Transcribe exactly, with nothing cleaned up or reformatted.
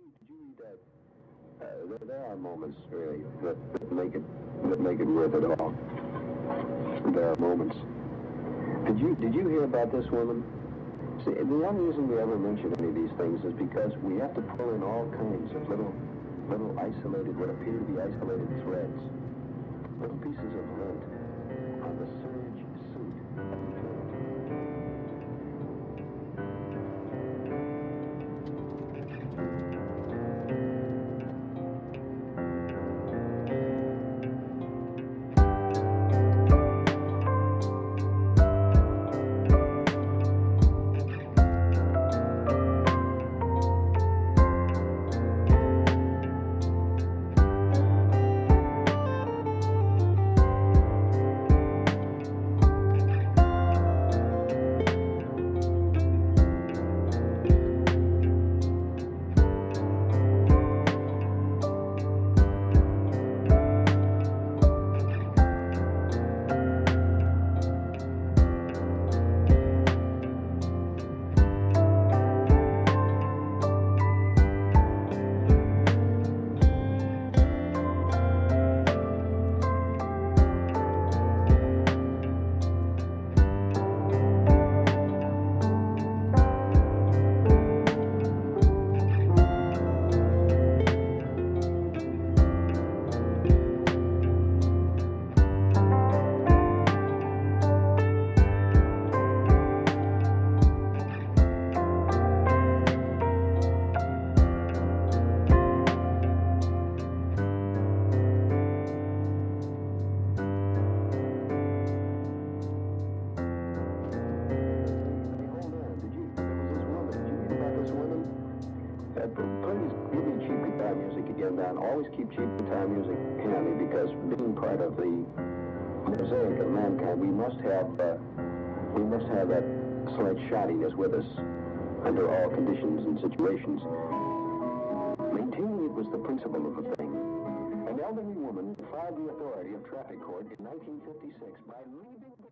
Did you read that? Uh, there, there are moments, really, that, that make it that make it worth it all. There are moments. Did you did you hear about this woman? See, the only reason we ever mention any of these things is because we have to pull in all kinds of little little isolated, what appear to be isolated threads, little pieces of lint on the serge suit of eternity. Uh, please give me cheap guitar music again, Don. Always keep cheap guitar music handy, because being part of the mosaic of mankind, we must have uh, we must have that slight shoddiness with us under all conditions and situations. Maintaining it was the principle of the thing. An elderly woman defied the authority of traffic court in nineteen fifty-six by leaving